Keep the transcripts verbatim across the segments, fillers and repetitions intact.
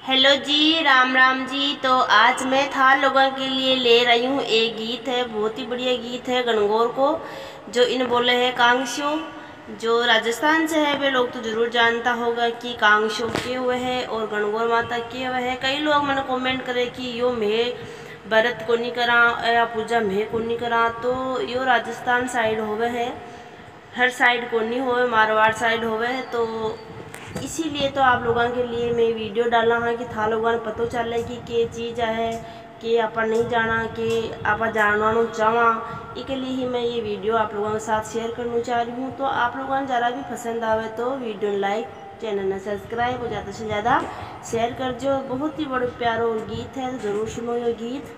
Hello ji, Ram Ram ji. तो आज मैं था लोगों के लिए ले रही हूँ एक गीत है, बहुत ही बढ़िया गीत है गणगौर को, जो इन बोले है कांगशो। जो राजस्थान से है वे लोग तो ज़रूर जानता होगा कि कांगशो के हुए है और गणगौर माता के हुए है। कई लोग मैंने कमेंट करे कि यो मैं व्रत को नहीं करा या पूजा मैं को नहीं करा, तो यो राजस्थान साइड होवे है, हर साइड को नहीं होवे, मारवाड़ साइड होवे है। तो इसीलिए तो आप लोगों के लिए मैं वीडियो डाला हाँ कि था लोगों ने पता चले कि के चीज़ है कि आप नहीं जाना कि आप जानना चाहवा। इसके लिए ही मैं ये वीडियो आप लोगों के साथ शेयर करना चाह रही हूँ। तो आप लोगों को ज़रा भी पसंद आवे तो वीडियो लाइक, चैनल ने सब्सक्राइब और ज़्यादा से ज़्यादा शेयर कर जो। बहुत ही बड़ा प्यारा गीत है, ज़रूर सुनो ये गीत।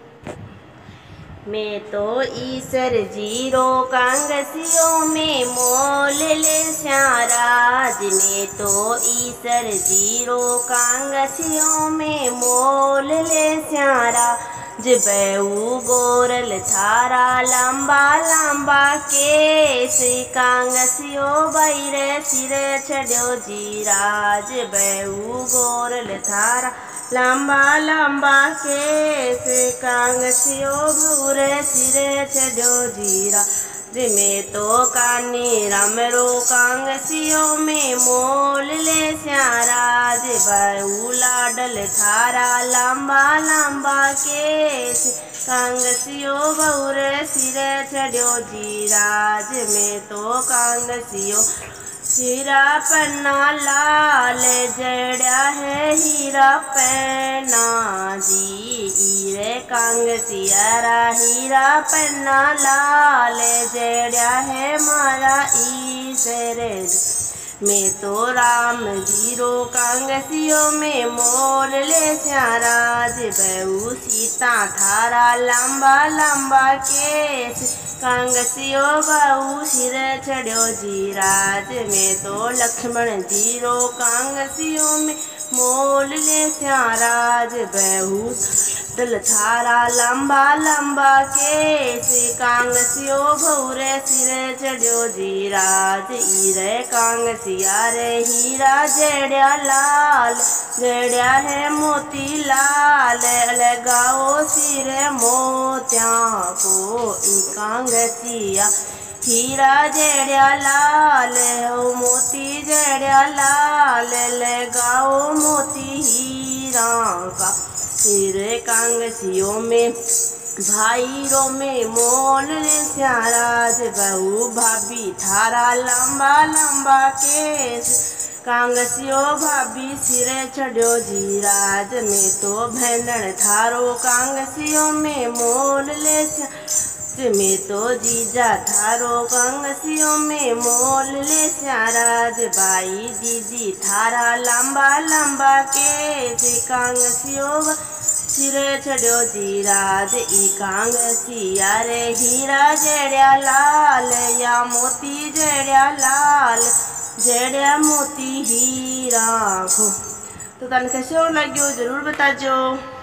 मैं तो ईसर जीरो कांगसियों में मोल ले श्याराज, में तो ईसर जीरो कांगसियों में मोल ले श्यारा। जबऊ गोरल थारा लंबा लंबा केस, कांगसियो बैरे सिरे छड़ो जीराज। जबऊ गोरल थारा लंबा लंबा केस, कांगसियो भूरे सिरे छड़ो जीरा। में तो कानी रमरो कांगसियो में मोल ले श्याराज। बहू लाडल थारा लंबा लंबा केस, कांगसियो बहुरे सिरे छड़ो जीराज। में तो कांगसियो हीरा पन्ना लाल, जड़ा है हीरा पन्ना जी। हीरे कांगसियारा हीरा पन्ना लाल, जड़ा है मारा ईसर। मैं तो राम जीरो कांगसियों में मोल ले श्याराज। बहू सीता थारा लंबा लंबा केस, कांगसियो बहू सिर छड़ो जीराज। में तो लक्ष्मण जीरो कांगसियों में मोल ले श्याराज। बहू दल थारा लंबा लंबा केस, कांगसियो भूरे सिर छड़ो जीराज। ईरे कांगसिया रे हीरा जड़ा लाल, जड़ा है मोती लाल, लगाओ सिरे मोत्या को। ई कांगसिया हीरा जड़ा लाल हो, मोती जड़ा लाल, लगाओ मोती हीरा का। हीरे कांगसियों में भाईरों में मोल ले श्याराज। बहू भाभी थारा लंबा लंबा केस, कांगसियो भाभी सिरे छड़ो जीराज। में तो भेंडन थारो कांगसियों में मोल ले श्याराज। में तो जीजा थारो कांगसियों में मोल ले श्याराज। बाई जीजी थारा लंबा लंबा केस, कांगसियो सिरे छड़ो जीराज। ई कांगसिया रे हीरा जड़ा लाल, या मोती जड़ा लाल, जड़ा मोती हीरा को। तो तन कैसे लग्यो जरूर बताजो।